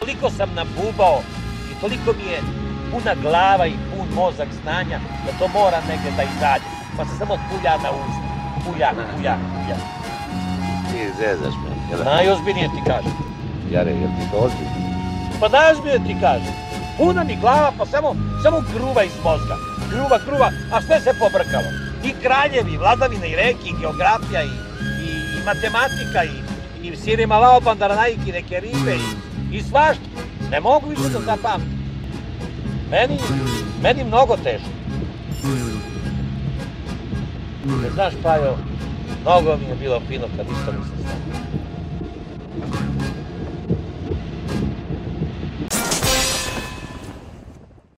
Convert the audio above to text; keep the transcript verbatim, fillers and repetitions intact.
Toliko sam nabubao i toliko mi je puna glava i pun mozak znanja da to mora negdje da izađe. Pa se samo pulja na usta. Pulja, pulja, pulja. Ti zezaš me, jel? Najozbiljnije ti kažem. Jare, jel ti to ozbiljno? Pa najozbiljnije ti kažem. Puna mi glava, pa samo, samo gruva iz mozga. Gruva, gruva, a sve se pobrkalo. I kraljevi, vladavina i reki, i geografija, i, i, i matematika, i, i sirima lao bandaranaiki, neke ribe, i, i svašta. Ne mogu više da zapamtim. Meni, meni mnogo teško. Ne znaš, Pajo, mnogo mi je bilo fino kad isto nisam znao.